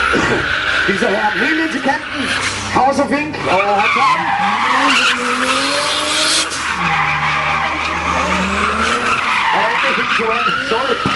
Dieser Herr helt ind til kanten. House of Ink. Og han tager den. Og det er helt sorry.